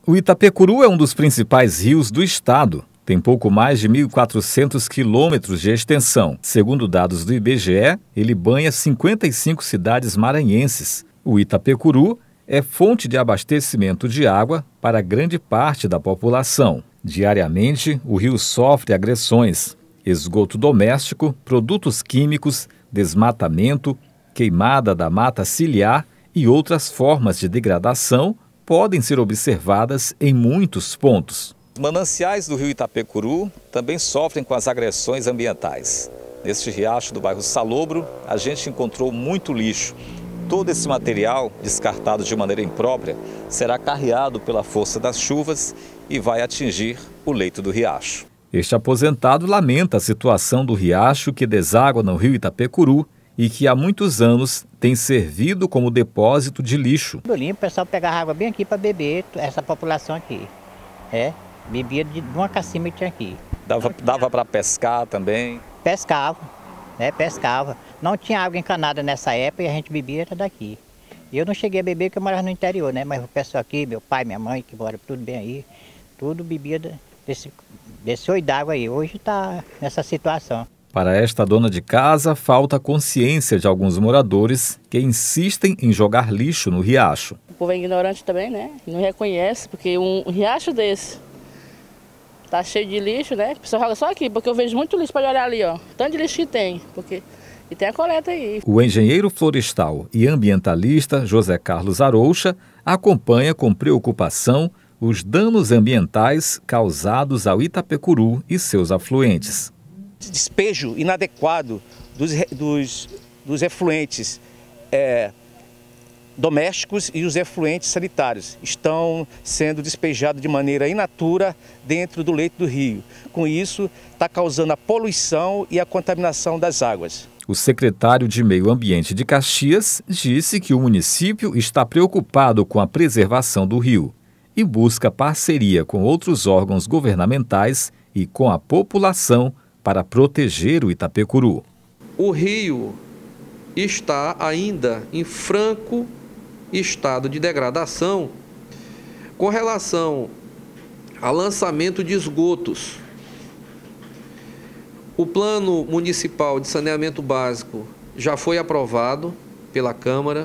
O Itapecuru é um dos principais rios do estado. Tem pouco mais de 1.400 quilômetros de extensão. Segundo dados do IBGE, ele banha 55 cidades maranhenses. O Itapecuru é fonte de abastecimento de água para grande parte da população. Diariamente, o rio sofre agressões: esgoto doméstico, produtos químicos, desmatamento, queimada da mata ciliar e outras formas de degradação podem ser observadas em muitos pontos. Os mananciais do rio Itapecuru também sofrem com as agressões ambientais. Neste riacho do bairro Salobro, a gente encontrou muito lixo. Todo esse material, descartado de maneira imprópria, será carreado pela força das chuvas e vai atingir o leito do riacho. Este aposentado lamenta a situação do riacho que deságua no rio Itapecuru e que há muitos anos tem servido como depósito de lixo. O pessoal pegava água bem aqui para beber, essa população aqui. Bebia de uma cacimba que tinha aqui. Dava para pescar também? Pescava, pescava. Não tinha água encanada nessa época e a gente bebia era daqui. E eu não cheguei a beber porque eu morava no interior, mas o pessoal aqui, meu pai, minha mãe, que mora tudo bem aí, tudo bebia desse oi d'água aí. Hoje está nessa situação. Para esta dona de casa, falta consciência de alguns moradores que insistem em jogar lixo no riacho. O povo é ignorante também, não reconhece, porque um riacho desse tá cheio de lixo, A pessoa joga só aqui, porque eu vejo muito lixo, pode olhar ali, tanto de lixo que tem, e tem a coleta aí. O engenheiro florestal e ambientalista José Carlos Aroucha acompanha com preocupação os danos ambientais causados ao Itapecuru e seus afluentes. Despejo inadequado dos efluentes domésticos e os efluentes sanitários estão sendo despejados de maneira in natura dentro do leito do rio. Com isso, está causando a poluição e a contaminação das águas. O secretário de Meio Ambiente de Caxias disse que o município está preocupado com a preservação do rio e busca parceria com outros órgãos governamentais e com a população para proteger o Itapecuru. O rio está ainda em franco estado de degradação com relação ao lançamento de esgotos. O Plano Municipal de Saneamento Básico já foi aprovado pela Câmara.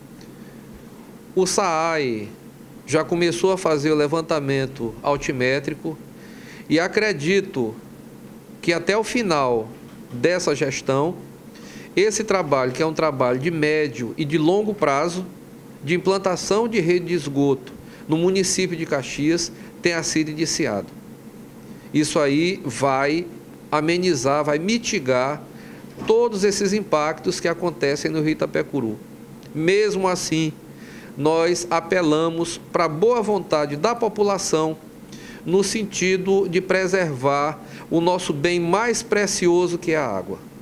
O SAAI já começou a fazer o levantamento altimétrico e acredito que até o final dessa gestão, esse trabalho, que é um trabalho de médio e de longo prazo, de implantação de rede de esgoto no município de Caxias, tenha sido iniciado. Isso aí vai amenizar, vai mitigar todos esses impactos que acontecem no rio Itapecuru. Mesmo assim, nós apelamos para a boa vontade da população no sentido de preservar o nosso bem mais precioso, que é a água.